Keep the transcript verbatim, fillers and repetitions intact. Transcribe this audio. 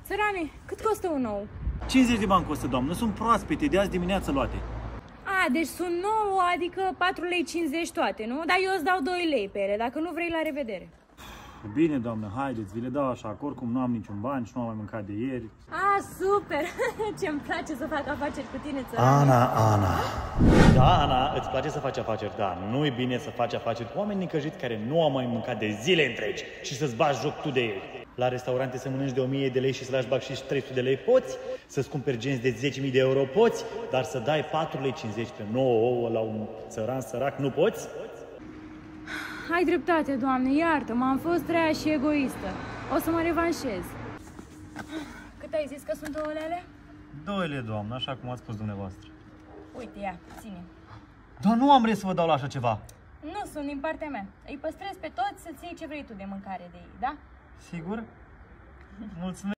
Țărane, cât costă un ou? cincizeci de bani costă, doamnă, sunt proaspete, de azi dimineață luate. A, deci sunt nouă, adică patru lei cincizeci toate, nu? Dar eu îți dau doi lei pe ele, dacă nu vrei, la revedere. Bine, doamnă, haideți, vi le dau așa, că oricum nu am niciun bani și nu am mai mâncat de ieri. A, super! Ce-mi place să fac afaceri cu tine, țărane. Ana, Ana. Da, Ana, îți place să faci afaceri, da. Nu e bine să faci afaceri cu oameni necăjiți care nu au mai mâncat de zile întregi și să-ți bagi joc tu de ei. La restaurante să mănânci de o mie de lei și să lași bag și trei sute de lei poți, să-ți cumperi genți de zece mii de euro poți, dar să dai patru lei cincizeci pe nouă ouă la un țăran sărac nu poți? Ai dreptate, Doamne, iartă-mă, am fost rea și egoistă. O să mă revanșez. Cât ai zis că sunt ouăle alea? Doile, doamnă, așa cum ați spus dumneavoastră. Uite, ia, ține. Dar nu am râs să vă dau la așa ceva. Nu, sunt din partea mea. Îi păstrez pe toți să-ți iei ce vrei tu de mâncare de ei, da? Sigur? Mulțumesc.